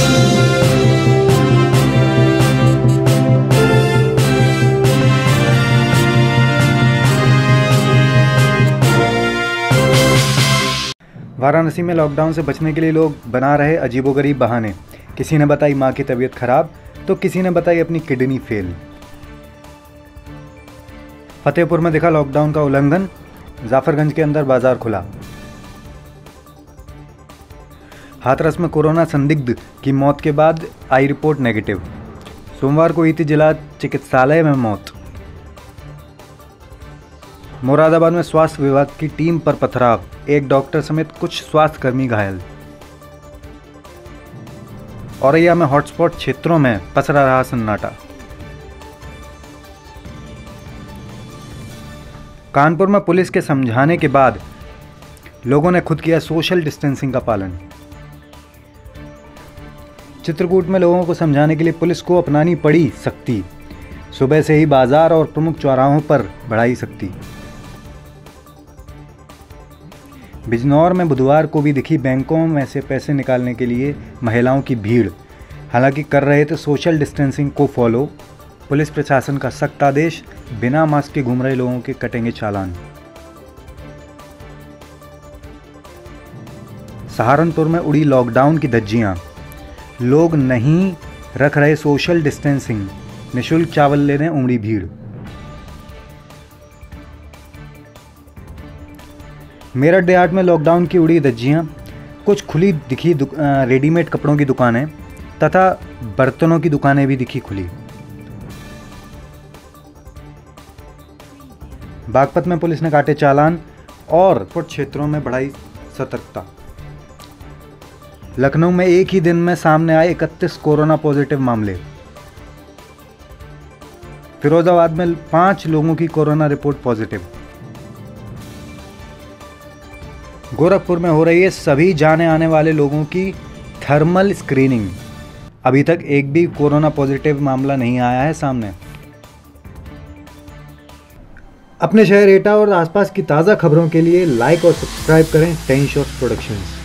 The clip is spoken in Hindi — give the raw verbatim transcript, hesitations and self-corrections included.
वाराणसी में लॉकडाउन से बचने के लिए लोग बना रहे अजीबोगरीब बहाने। किसी ने बताई मां की तबीयत खराब, तो किसी ने बताई अपनी किडनी फेल। फतेहपुर में दिखा लॉकडाउन का उल्लंघन, जाफरगंज के अंदर बाजार खुला। हाथरस में कोरोना संदिग्ध की मौत के बाद आई रिपोर्ट नेगेटिव। सोमवार को हुई थी जिला चिकित्सालय में मौत। मुरादाबाद में स्वास्थ्य विभाग की टीम पर पथराव, एक डॉक्टर समेत कुछ स्वास्थ्यकर्मी घायल। औरैया में हॉटस्पॉट क्षेत्रों में पसरा रहा सन्नाटा। कानपुर में पुलिस के समझाने के बाद लोगों ने खुद किया सोशल डिस्टेंसिंग का पालन। चित्रकूट में लोगों को समझाने के लिए पुलिस को अपनानी पड़ी सख्ती। सुबह से ही बाजार और प्रमुख चौराहों पर बढ़ाई सख्ती। बिजनौर में बुधवार को भी दिखी बैंकों में से पैसे निकालने के लिए महिलाओं की भीड़। हालांकि कर रहे थे सोशल डिस्टेंसिंग को फॉलो। पुलिस प्रशासन का सख्त आदेश, बिना मास्क के घूम रहे लोगों के कटेंगे चालान। सहारनपुर में उड़ी लॉकडाउन की धज्जियां, लोग नहीं रख रहे सोशल डिस्टेंसिंग, निःशुल्क चावल लेने उमड़ी भीड़। मेरठ देहात में लॉकडाउन की उड़ी धज्जियां, कुछ खुली दिखी रेडीमेड कपड़ों की दुकानें तथा बर्तनों की दुकानें भी दिखी खुली। बागपत में पुलिस ने काटे चालान और कुछ क्षेत्रों में बढ़ाई सतर्कता। लखनऊ में एक ही दिन में सामने आए इकतीस कोरोना पॉजिटिव मामले। फिरोजाबाद में पांच लोगों की कोरोना रिपोर्ट पॉजिटिव। गोरखपुर में हो रही है सभी जाने आने वाले लोगों की थर्मल स्क्रीनिंग। अभी तक एक भी कोरोना पॉजिटिव मामला नहीं आया है सामने। अपने शहर एटा और आसपास की ताज़ा खबरों के लिए लाइक और सब्सक्राइब करें टेन शॉट्स प्रोडक्शंस।